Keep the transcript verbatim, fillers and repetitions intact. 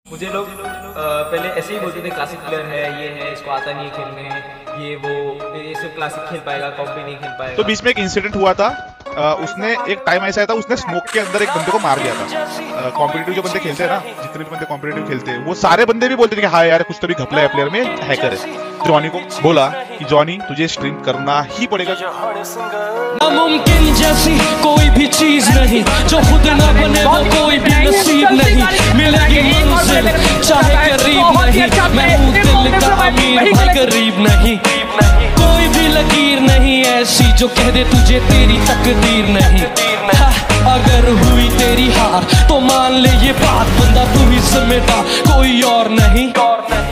मुझे लोग आ, पहले ऐसे ही बोलते थे क्लासिक प्लेयर है, ये है, इसको आता नहीं है खेलने, ये वो, ये सिर्फ क्लासिक खेल पाएगा, कॉम्पी नहीं खेल पाएगा। तो बीच में एक इंसिडेंट हुआ था, आ, उसने एक टाइम ऐसा था, उसने स्मोक के अंदर एक बंदे को मार दिया था। कॉम्पिटिटिव जो बंदे खेलते हैं ना, जितने भी बंदे कॉम्पिटिटिव खेलते हैं, वो सारे बंदे भी बोलते थे कि हाँ यार कुछ तो भी घपला है प्लेयर में, हैकर है। जॉनी को बोला कि जॉनी तुझे स्ट्रीम करना ही पड़ेगा। नामुमकिन जैसी कोई भी चीज नहीं, जो खुद ना बने वो कोई भी नसीब नहीं। मिलेगी मंजिल चाहे करीब नहीं, मैं हूँ दिल का अमीर भाई गरीब नहीं। कोई भी लकीर नहीं ऐसी जो कह दे तुझे तेरी तकदीर नहीं। हाँ, अगर हुई तेरी हार तो मान ले ये बात, बंदा तू ही जिम्मेदार कोई और नहीं।